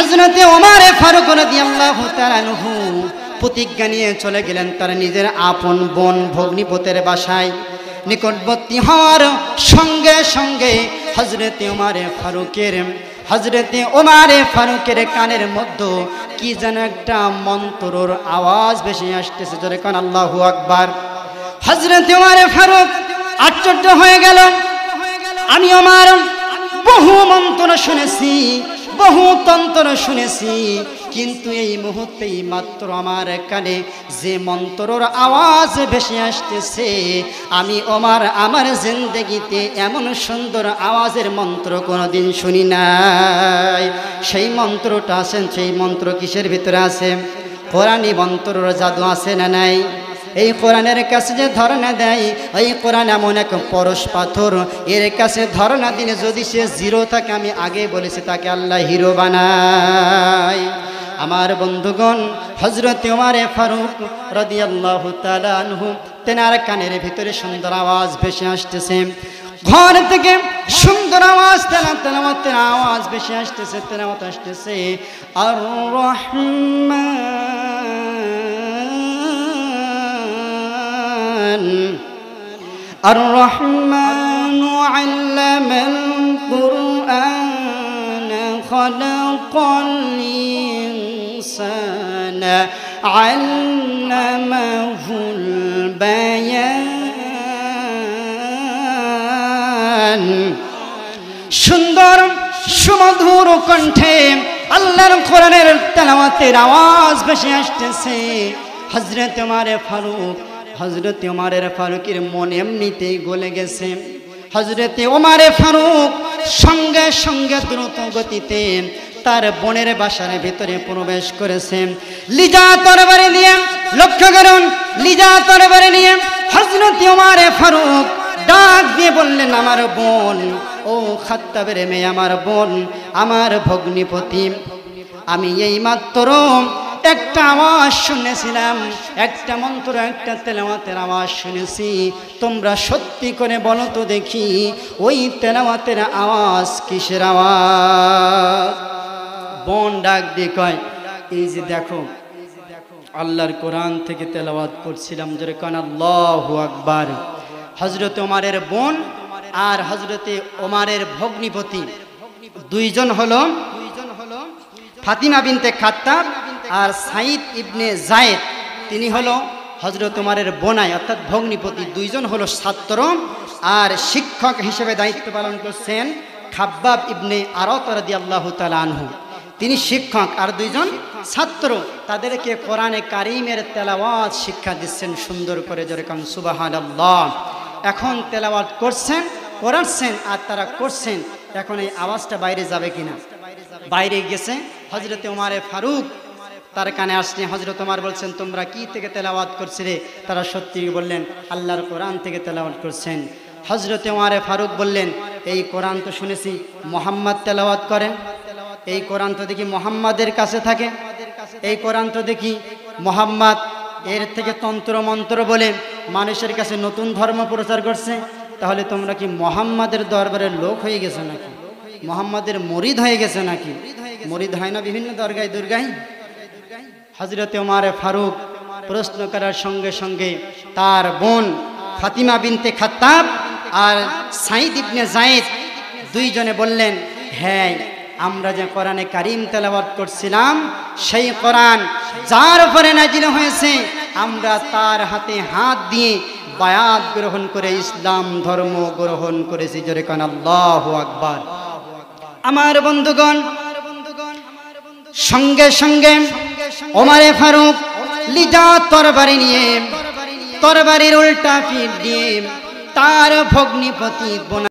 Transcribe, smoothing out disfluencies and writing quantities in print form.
হযরতে ওমর ফারুক রাদিয়াল্লাহু তাআলা আনহু প্রতিজ্ঞা নিয়ে চলে গেলেন তার নিজের আপন বোন ভগ্নিপতির বাসায়। নিকটবর্তী হওয়ার সঙ্গে সঙ্গে হযরতে ওমর ফারুকের কানের মধ্যে কি যেন একটা মন্ত্রর আওয়াজ ভেসে আসতেছে। জোরে কোন আল্লাহু আকবার। হযরতে ওমর ফারুক আশ্চর্য হয়ে গেল। আমি ওমর বহু মন্ত্র শুনেছি, বহু তন্ত্র শুনেছি, কিন্তু এই মুহূর্তেই মাত্র আমার কানে যে মন্ত্রর আওয়াজ ভেসে আসতেছে, আমি ওমর আমার জিন্দেগিতে এমন সুন্দর আওয়াজের মন্ত্র কোনোদিন শুনি নাই। সেই মন্ত্রটা আছেন, সেই মন্ত্র কিসের ভিতরে আছে? কোরআনী মন্ত্রর জাদু আছে না নাই? এই কোরআনের কাছে যে ধরনা দেয়, এই কোরআন এমন এক পরশ পাথর, এর কাছে ধরনা দিলে যদি সে জিরো থাকে, আমি আগে বলেছি, তাকে আল্লাহ হিরো বানায়। আমার বন্ধুগণ, হযরতে ওমর ফারুক রাদিয়াল্লাহু তাআলা আনহু তেনার কানের ভিতরে সুন্দর আওয়াজ ভেসে আসতেছে। ঘর থেকে সুন্দর আওয়াজ, তেলাওয়াতের আওয়াজ ভেসে আসতেছে, তেলাওয়াত আসতেছে। আর الرحمن علم القرآن خلق الإنسان علمه البيان। সুন্দর সুমধুর কণ্ঠে আল্লাহর কোরআনের তেলাওয়াতের আওয়াজ ভেসে আসতেছে। হযরতে ওমর ফারুকের মন এমনিতেই গলে গেছে। হযরতে ওমর ফারুক সঙ্গে সঙ্গে দ্রুত গতিতে তার বোনের বাসার ভিতরে প্রবেশ করেছেন। লিজা তরবারি নিয়ে, লক্ষ্য করুন, লিজা তরবারি নিয়ে হযরতে ওমর ফারুক ডাক দিয়ে বললেন, আমার বোন, ও খাত্তাবের মেয়ে, আমার বোন, আমার ভগ্নিপতি, আমি এই মাত্র একটা আওয়াজ শুনেছিলাম, একটা মন্ত্র, একটা তেলাওয়াতের আওয়াজ শুনেছি। তোমরা সত্যি করে বলো তো দেখি, ওই তেলাওয়াতের আওয়াজ কিসের আওয়াজ? বোন ডাক দিয়ে কয়, এই যে দেখো, আল্লাহর কোরআন থেকে তেলাওয়াত করছিলাম। জোরে কোন আল্লাহু আকবার। হযরতে ওমরের বোন আর হযরতে ওমরের ভগ্নিপতি দুইজন হলো ফাতিমা বিনতে খাত্তাব আর সাইদ ইবনে যায়েদ। তিনি হলো হযরত ওমরের বোনাই অর্থাৎ ভগ্নিপতি। দুইজন হলো ছাত্র, আর শিক্ষক হিসেবে দায়িত্ব পালন করছেন খাব্বাব ইবনে আরাত রাদিয়াল্লাহু তাআলা আনহু। তিনি শিক্ষক আর দুইজন ছাত্র, তাদেরকে কোরআনে কারীমের তেলাওয়াত শিক্ষা দিচ্ছেন সুন্দর করে। জোরে কান সুবহানাল্লাহ। এখন তেলাওয়াত করছেন, করাচ্ছেন, আর তারা করছেন। এখন এই আওয়াজটা বাইরে যাবে কিনা? বাইরে গেছে। হযরতে ওমর ফারুক তার কানে আসলে হযরত ওমর বলছেন, তোমরা কি থেকে তেলাওয়াত করছিলে? তারা সত্যি বললেন, আল্লাহর কোরআন থেকে তেলাওয়াত করছেন। হযরতে ওমর ফারুক বললেন, এই কোরআন তো শুনেছি মুহাম্মদ তেলাওয়াত করেন, এই কোরআন তো দেখি মুহাম্মাদের কাছে থাকে, এই কোরআন তো দেখি মুহাম্মদ এর থেকে তন্ত্র মন্ত্র বলে মানুষের কাছে নতুন ধর্ম প্রচার করছে। তাহলে তোমরা কি মুহাম্মাদের দরবারের লোক হয়ে গেছো নাকি? মুহাম্মাদের মুরিদ হয়ে গেছে নাকি? মুরিদ হয় না বিভিন্ন দরগায় দুর্গায়? হযরতে ওমর ফারুক প্রশ্ন করার সঙ্গে সঙ্গে তার বোন ফাতিমা বিনতে খাত্তাব আর সাইদ ইবনে যায়েদ দুইজনে বললেন, হ্যাঁ, আমরা যে কোরআনে কারীম তেলাওয়াত করছিলাম, সেই কোরআন যার উপরে নাজিল হয়েছে, আমরা তার হাতে হাত দিয়ে বায়াত গ্রহণ করে ইসলাম ধর্ম গ্রহণ করেছি। জোরে কান আল্লাহু আকবার। আমার বন্ধুগণ, সঙ্গে সঙ্গে ওমর ফারুক লিজা তরবারি নিয়ে, তরবারির উল্টা পিঠ দিয়ে তার ভগ্নিপতি